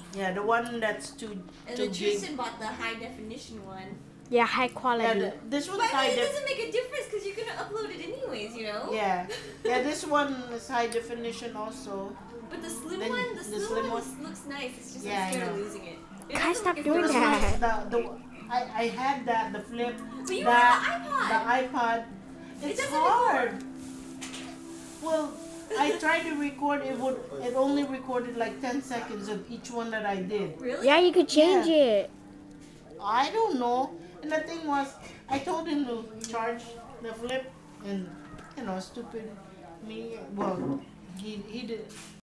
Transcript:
Yeah, the one that's too And too then big. Tristan bought the high definition one. Yeah, high Yeah, quality. this one's But I high mean, it def. doesn't make a difference because you're gonna upload it anyways, you know. Yeah, yeah, this one is high definition also. But the slim Then one, the slim one. looks nice. It's just Yeah, I'm scared I of know. losing it. It Guys, doesn't stop look as doing good as that. I had that, the flip. But you that, have the the iPod. It's doesn't hard. Well, I tried to record. It only recorded like 10 seconds of each one that I did. Really? Yeah, you could change it. I don't know. And the thing was, I told him to charge the flip, and stupid me. Well, he did.